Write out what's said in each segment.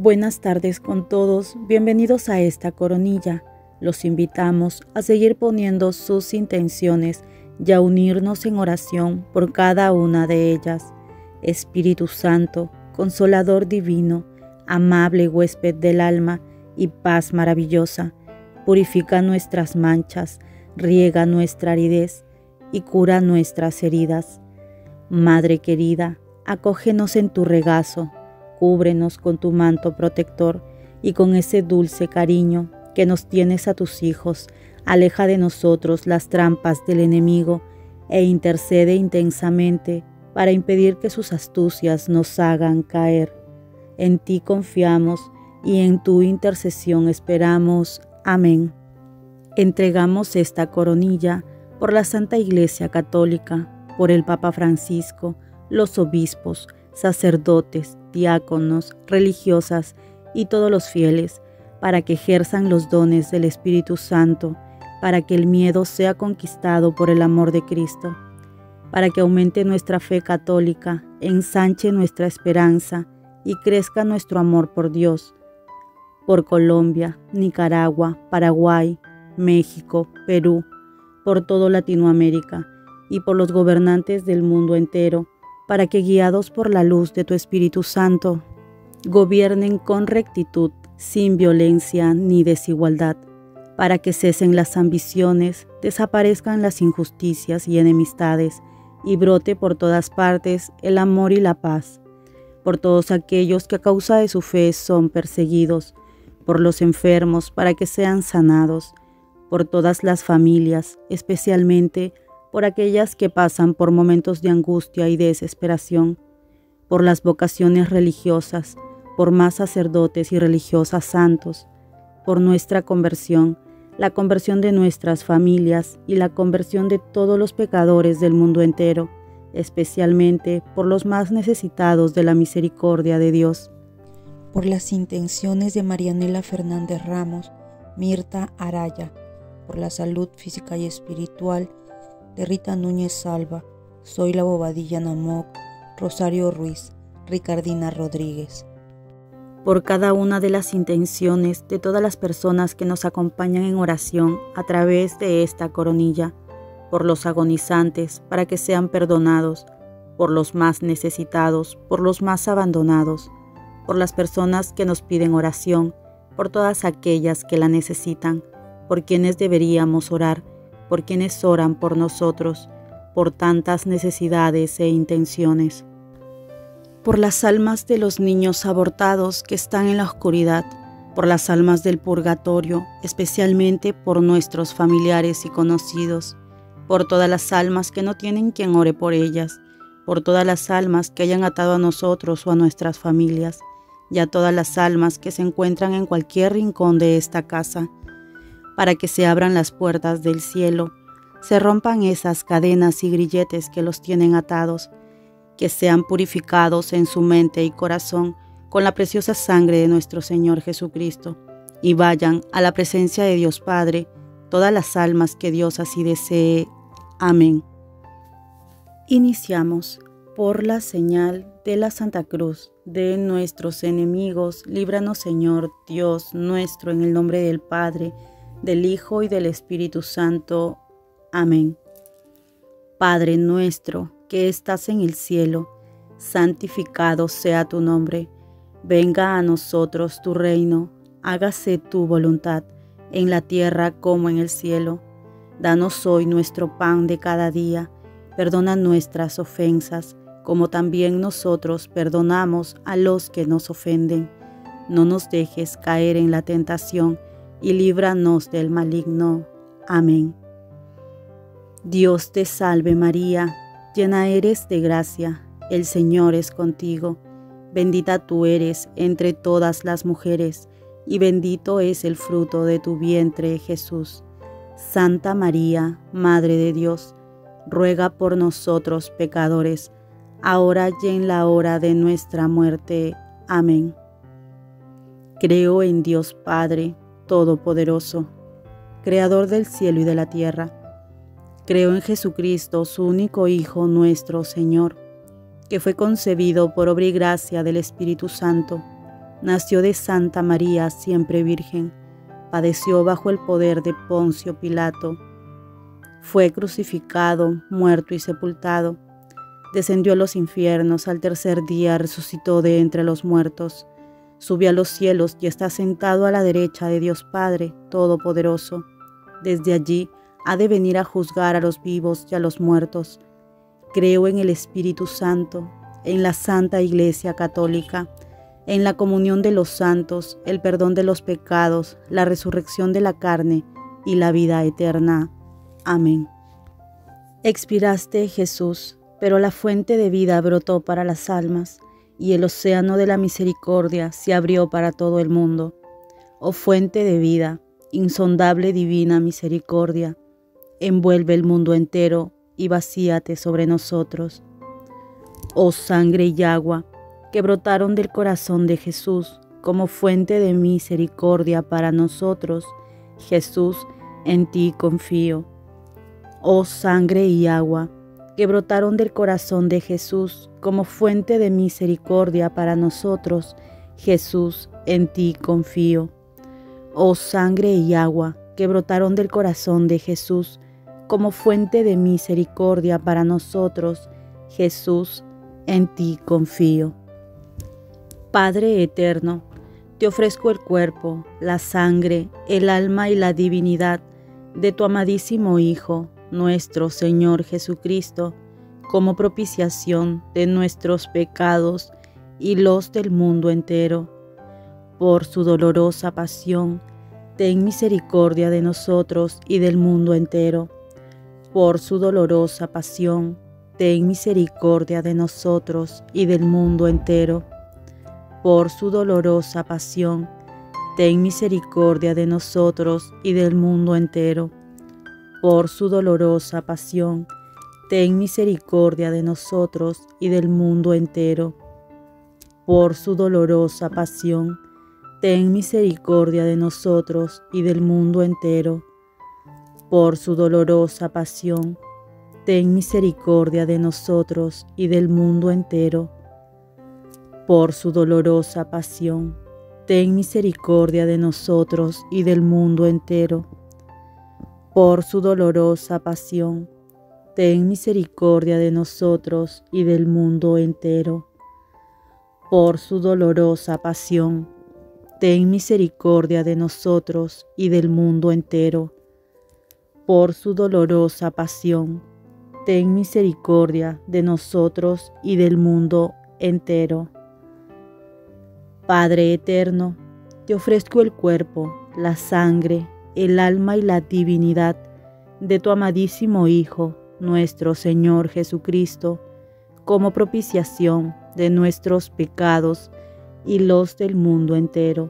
Buenas tardes con todos, bienvenidos a esta coronilla. Los invitamos a seguir poniendo sus intenciones y a unirnos en oración por cada una de ellas. Espíritu Santo, Consolador Divino, amable huésped del alma y paz maravillosa, purifica nuestras manchas, riega nuestra aridez y cura nuestras heridas. Madre querida, acógenos en tu regazo, cúbrenos con tu manto protector y con ese dulce cariño que nos tienes a tus hijos, aleja de nosotros las trampas del enemigo e intercede intensamente para impedir que sus astucias nos hagan caer. En ti confiamos y en tu intercesión esperamos. Amén. Entregamos esta coronilla por la Santa Iglesia Católica, por el Papa Francisco, los obispos, sacerdotes, diáconos, religiosas y todos los fieles, para que ejerzan los dones del Espíritu Santo, para que el miedo sea conquistado por el amor de Cristo, para que aumente nuestra fe católica, ensanche nuestra esperanza y crezca nuestro amor por Dios, por Colombia, Nicaragua, Paraguay, México, Perú, por toda Latinoamérica y por los gobernantes del mundo entero, para que guiados por la luz de tu Espíritu Santo, gobiernen con rectitud, sin violencia ni desigualdad, para que cesen las ambiciones, desaparezcan las injusticias y enemistades, y brote por todas partes el amor y la paz, por todos aquellos que a causa de su fe son perseguidos, por los enfermos para que sean sanados, por todas las familias, especialmente por aquellas que pasan por momentos de angustia y desesperación, por las vocaciones religiosas, por más sacerdotes y religiosas santos, por nuestra conversión, la conversión de nuestras familias y la conversión de todos los pecadores del mundo entero, especialmente por los más necesitados de la misericordia de Dios. Por las intenciones de Marianela Fernández Ramos, Mirta Araya, por la salud física y espiritual de Rita Núñez Salva, Zoila Bobadilla Namoc, Rosario Ruiz, Ricardina Rodríguez. Por cada una de las intenciones de todas las personas que nos acompañan en oración a través de esta coronilla, por los agonizantes para que sean perdonados, por los más necesitados, por los más abandonados, por las personas que nos piden oración, por todas aquellas que la necesitan, por quienes deberíamos orar, por quienes oran por nosotros, por tantas necesidades e intenciones. Por las almas de los niños abortados que están en la oscuridad, por las almas del purgatorio, especialmente por nuestros familiares y conocidos, por todas las almas que no tienen quien ore por ellas, por todas las almas que hayan atado a nosotros o a nuestras familias, y a todas las almas que se encuentran en cualquier rincón de esta casa, para que se abran las puertas del cielo, se rompan esas cadenas y grilletes que los tienen atados, que sean purificados en su mente y corazón con la preciosa sangre de nuestro Señor Jesucristo, y vayan a la presencia de Dios Padre todas las almas que Dios así desee. Amén. Iniciamos. Por la señal de la Santa Cruz de nuestros enemigos, líbranos, Señor Dios nuestro, en el nombre del Padre, del Hijo y del Espíritu Santo. Amén. Padre nuestro que estás en el cielo, santificado sea tu nombre. Venga a nosotros tu reino, hágase tu voluntad, en la tierra como en el cielo. Danos hoy nuestro pan de cada día, perdona nuestras ofensas, como también nosotros perdonamos a los que nos ofenden. No nos dejes caer en la tentación, y líbranos del maligno. Amén. Dios te salve María, llena eres de gracia, el Señor es contigo. Bendita tú eres entre todas las mujeres, y bendito es el fruto de tu vientre, Jesús. Santa María, Madre de Dios, ruega por nosotros pecadores, ahora y en la hora de nuestra muerte. Amén. Creo en Dios Padre Todopoderoso, Creador del cielo y de la tierra. Creo en Jesucristo, su único Hijo, nuestro Señor, que fue concebido por obra y gracia del Espíritu Santo, nació de Santa María, siempre Virgen, padeció bajo el poder de Poncio Pilato, fue crucificado, muerto y sepultado, descendió a los infiernos, al tercer día resucitó de entre los muertos, subió a los cielos y está sentado a la derecha de Dios Padre Todopoderoso. Desde allí ha de venir a juzgar a los vivos y a los muertos. Creo en el Espíritu Santo, en la Santa Iglesia Católica, en la comunión de los santos, el perdón de los pecados, la resurrección de la carne y la vida eterna. Amén. Expiraste, Jesús, pero la fuente de vida brotó para las almas, y el océano de la misericordia se abrió para todo el mundo. Oh fuente de vida, insondable divina misericordia, envuelve el mundo entero y vacíate sobre nosotros. Oh sangre y agua, que brotaron del corazón de Jesús como fuente de misericordia para nosotros, Jesús, en ti confío. Oh sangre y agua, que brotaron del corazón de Jesús como fuente de misericordia para nosotros, Jesús, en ti confío. Oh sangre y agua, que brotaron del corazón de Jesús como fuente de misericordia para nosotros, Jesús, en ti confío. Padre eterno, te ofrezco el cuerpo, la sangre, el alma y la divinidad de tu amadísimo Hijo, nuestro Señor Jesucristo, como propiciación de nuestros pecados y los del mundo entero. Por su dolorosa pasión, ten misericordia de nosotros y del mundo entero. Por su dolorosa pasión, ten misericordia de nosotros y del mundo entero. Por su dolorosa pasión, ten misericordia de nosotros y del mundo entero. Por su dolorosa pasión, ten misericordia de nosotros y del mundo entero. Por su dolorosa pasión, ten misericordia de nosotros y del mundo entero. Por su dolorosa pasión, ten misericordia de nosotros y del mundo entero. Por su dolorosa pasión, ten misericordia de nosotros y del mundo entero. Por su dolorosa pasión, ten misericordia de nosotros y del mundo entero. Por su dolorosa pasión, ten misericordia de nosotros y del mundo entero. Por su dolorosa pasión, ten misericordia de nosotros y del mundo entero. Padre eterno, te ofrezco el cuerpo, la sangre, el alma y la divinidad de tu amadísimo Hijo, nuestro Señor Jesucristo, como propiciación de nuestros pecados y los del mundo entero.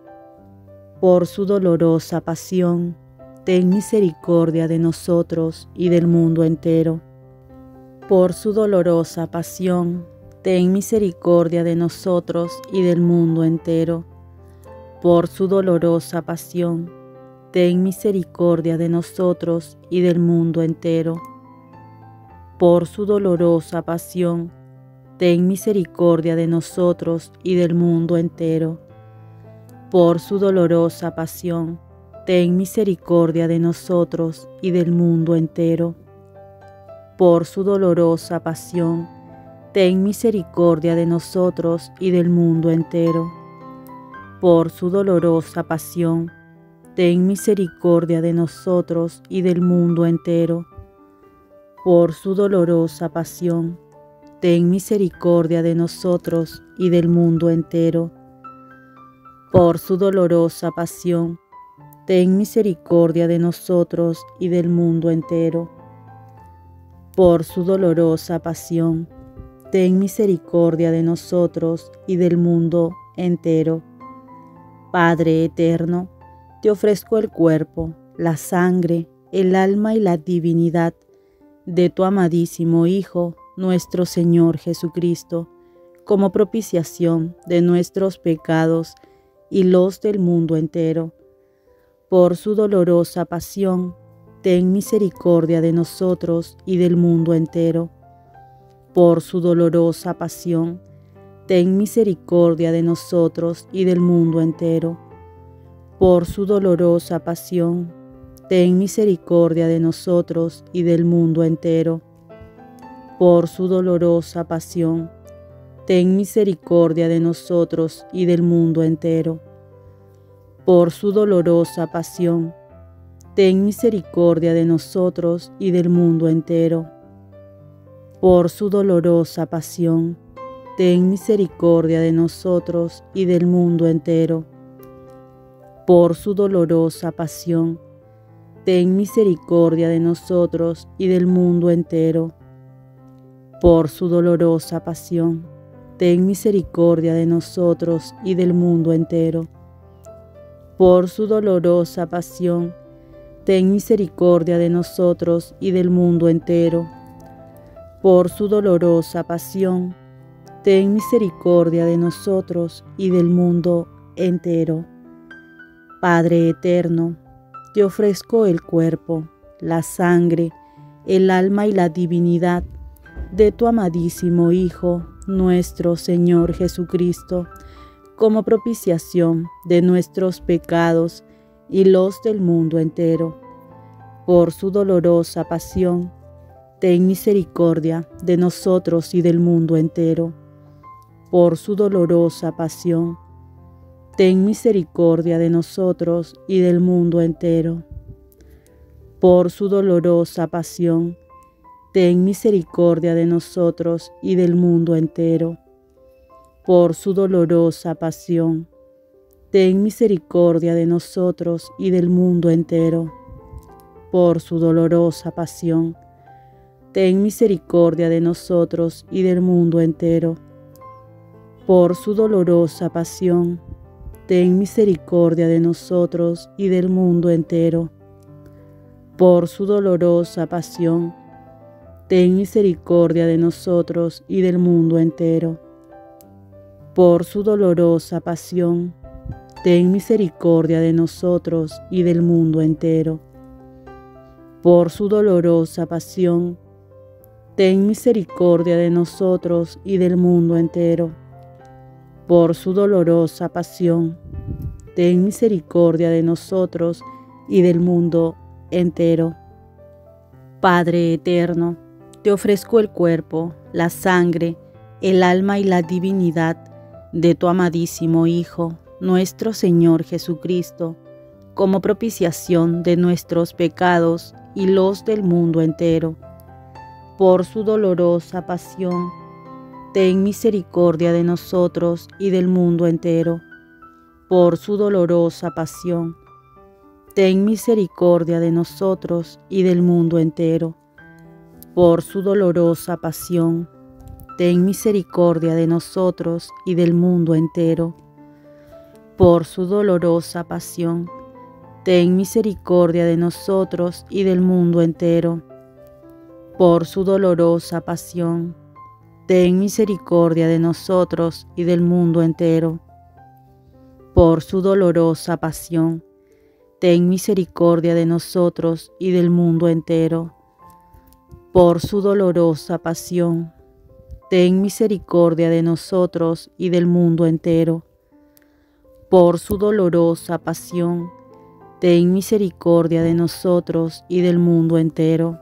Por su dolorosa pasión, ten misericordia de nosotros y del mundo entero. Por su dolorosa pasión, ten misericordia de nosotros y del mundo entero. Por su dolorosa pasión, ten misericordia de nosotros y del mundo entero. Por su dolorosa pasión, ten misericordia de nosotros y del mundo entero. Por su dolorosa pasión, ten misericordia de nosotros y del mundo entero. Por su dolorosa pasión, ten misericordia de nosotros y del mundo entero. Por su dolorosa pasión, ten misericordia de nosotros y del mundo entero. Por su dolorosa pasión, ten misericordia de nosotros y del mundo entero. Por su dolorosa pasión, ten misericordia de nosotros y del mundo entero. Por su dolorosa pasión, ten misericordia de nosotros y del mundo entero. Padre eterno, te ofrezco el cuerpo, la sangre, el alma y la divinidad de tu amadísimo Hijo, nuestro Señor Jesucristo, como propiciación de nuestros pecados y los del mundo entero. Por su dolorosa pasión, ten misericordia de nosotros y del mundo entero. Por su dolorosa pasión, ten misericordia de nosotros y del mundo entero. Por su dolorosa pasión, ten misericordia de nosotros y del mundo entero. Por su dolorosa pasión, ten misericordia de nosotros y del mundo entero. Por su dolorosa pasión, ten misericordia de nosotros y del mundo entero. Por su dolorosa pasión, ten misericordia de nosotros y del mundo entero. Por su dolorosa pasión, ten misericordia de nosotros y del mundo entero. Por su dolorosa pasión, ten misericordia de nosotros y del mundo entero. Por su dolorosa pasión, ten misericordia de nosotros y del mundo entero. Por su dolorosa pasión, ten misericordia de nosotros y del mundo entero. Padre eterno, te ofrezco el cuerpo, la sangre, el alma y la divinidad de tu amadísimo Hijo, nuestro Señor Jesucristo, como propiciación de nuestros pecados y los del mundo entero. Por su dolorosa pasión, ten misericordia de nosotros y del mundo entero. Por su dolorosa pasión, ten misericordia de nosotros y del mundo entero. Por su dolorosa pasión, ten misericordia de nosotros y del mundo entero. Por su dolorosa pasión, ten misericordia de nosotros y del mundo entero. Por su dolorosa pasión, ten misericordia de nosotros y del mundo entero. Por su dolorosa pasión, ten misericordia de nosotros y del mundo entero. Por su dolorosa pasión, ten misericordia de nosotros y del mundo entero. Por su dolorosa pasión, ten misericordia de nosotros y del mundo entero. Por su dolorosa pasión, ten misericordia de nosotros y del mundo entero. Por su dolorosa pasión, ten misericordia de nosotros y del mundo entero. Padre eterno, te ofrezco el cuerpo, la sangre, el alma y la divinidad de tu amadísimo Hijo, nuestro Señor Jesucristo, como propiciación de nuestros pecados y los del mundo entero. Por su dolorosa pasión, ten misericordia de nosotros y del mundo entero. Por su dolorosa pasión, ten misericordia de nosotros y del mundo entero. Por su dolorosa pasión, ten misericordia de nosotros y del mundo entero. Por su dolorosa pasión, ten misericordia de nosotros y del mundo entero. Por su dolorosa pasión, ten misericordia de nosotros y del mundo entero. Por su dolorosa pasión, ten misericordia de nosotros y del mundo entero. Por su dolorosa pasión, ten misericordia de nosotros y del mundo entero. Por su dolorosa pasión, ten misericordia de nosotros y del mundo entero.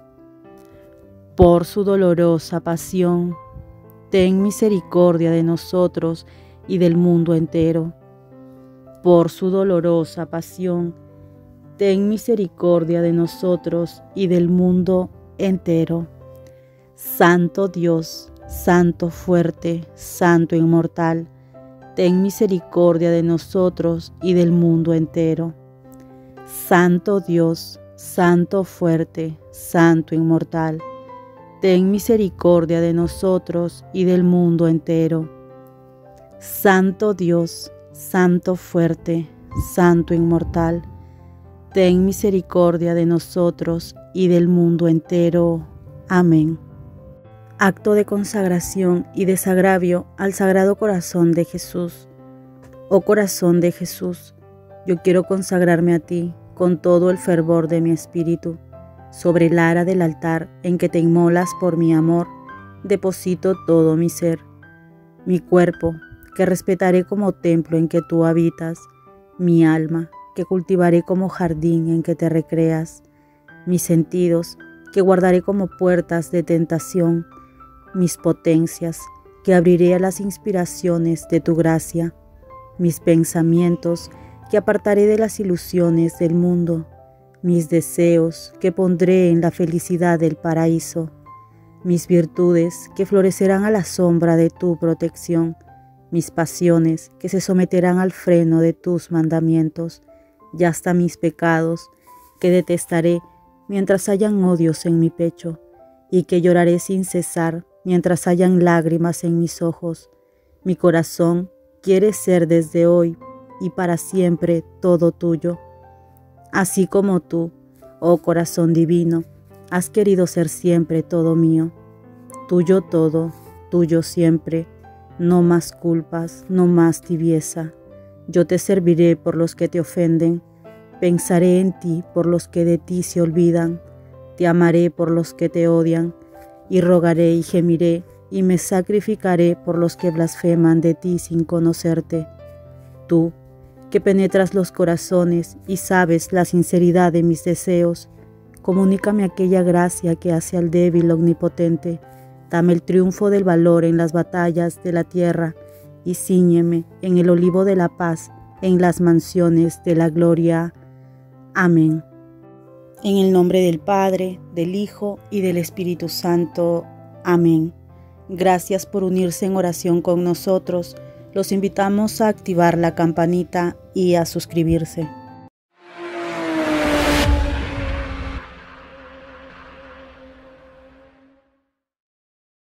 Por su dolorosa pasión, ten misericordia de nosotros y del mundo entero. Por su dolorosa pasión, ten misericordia de nosotros y del mundo entero. Santo Dios, Santo fuerte, Santo inmortal, ten misericordia de nosotros y del mundo entero. Santo Dios, Santo fuerte, Santo inmortal, ten misericordia de nosotros y del mundo entero. Santo Dios, Santo fuerte, Santo inmortal, ten misericordia de nosotros y del mundo entero. Amén. Acto de consagración y desagravio al Sagrado Corazón de Jesús. Oh Corazón de Jesús, yo quiero consagrarme a ti con todo el fervor de mi espíritu. Sobre el ara del altar en que te inmolas por mi amor, deposito todo mi ser. mi cuerpo, que respetaré como templo en que tú habitas, mi alma, que cultivaré como jardín en que te recreas, mis sentidos, que guardaré como puertas de tentación, mis potencias, que abriré a las inspiraciones de tu gracia, mis pensamientos, que apartaré de las ilusiones del mundo, mis deseos, que pondré en la felicidad del paraíso, mis virtudes, que florecerán a la sombra de tu protección, mis pasiones, que se someterán al freno de tus mandamientos, y hasta mis pecados, que detestaré mientras hayan odios en mi pecho, y que lloraré sin cesar mientras hayan lágrimas en mis ojos. Mi corazón quiere ser desde hoy y para siempre todo tuyo. Así como tú, oh corazón divino, has querido ser siempre todo mío. Tuyo todo, tuyo siempre, no más culpas, no más tibieza. Yo te serviré por los que te ofenden, pensaré en ti por los que de ti se olvidan, te amaré por los que te odian, y rogaré y gemiré, y me sacrificaré por los que blasfeman de ti sin conocerte. Tú, que penetras los corazones y sabes la sinceridad de mis deseos, comunícame aquella gracia que hace al débil omnipotente. Dame el triunfo del valor en las batallas de la tierra y cíñeme en el olivo de la paz en las mansiones de la gloria. Amén. En el nombre del Padre, del Hijo y del Espíritu Santo. Amén. Gracias por unirse en oración con nosotros. Los invitamos a activar la campanita y a suscribirse.